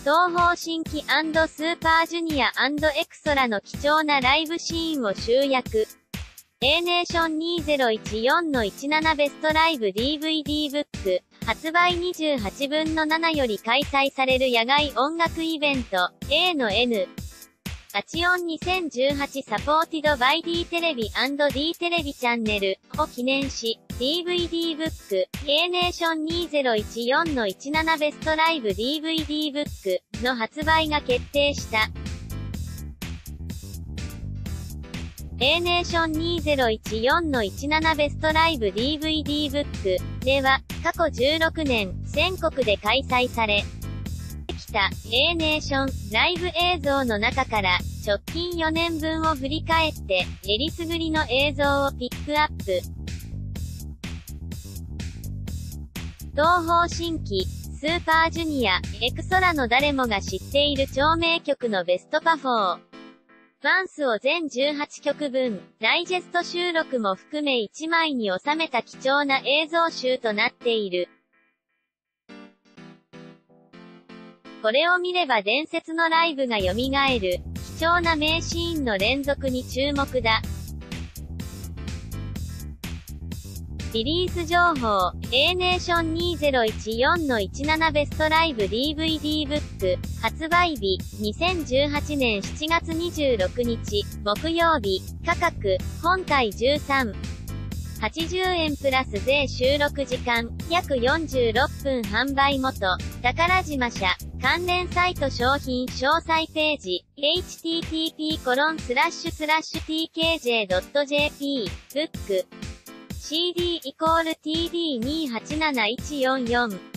東方神起&スーパージュニア&エクソラの貴重なライブシーンを集約。A ネーション2014-17ベストライブ DVD ブック、発売28分の7より開催される野外音楽イベント、A の N。アチオン2018サポーティドバイ D テレビ&D テレビチャンネルを記念し、DVD ブック、A ネーション2014-17ベストライブ DVD ブックの発売が決定した。A ネーション2014-17ベストライブ DVD ブックでは、過去16年、全国で開催され、きた A ネーションライブ映像の中から直近4年分を振り返ってえりすぐりの映像をピックアップ。東方神起、スーパージュニア、エクソラの誰もが知っている超名曲のベストパフォーマンスを全18曲分、ダイジェスト収録も含め1枚に収めた貴重な映像集となっている。これを見れば伝説のライブが蘇る、貴重な名シーンの連続に注目だ。リリース情報、A ネーション2014-17ベストライブ DVD ブック、発売日、2018年7月26日、木曜日、価格、本体13。80円プラス税収録時間、約46分販売元、宝島社、関連サイト商品詳細ページ、http://tkj.jp、ブック、CD=TD287144